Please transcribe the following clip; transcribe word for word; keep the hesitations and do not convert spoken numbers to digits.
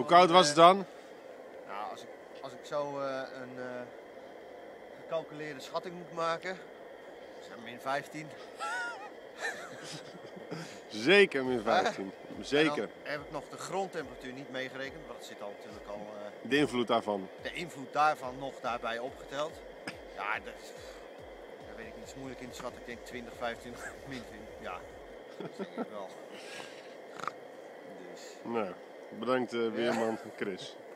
koud was het dan? Nou, als ik, als ik zo uh, een uh, gecalculeerde schatting moet maken, is het min vijftien. Zeker min vijftien. Uh, Zeker. Dan heb ik nog de grondtemperatuur niet meegerekend, want dat zit al natuurlijk al... Uh, de invloed daarvan. De invloed daarvan nog daarbij opgeteld. Ja, dat, dat weet ik niet. Het is moeilijk in te schatten. Ik denk twintig, vijfentwintig, min twintig. Ja, dat denk ik wel. Dus. Nou, bedankt uh, weerman Chris.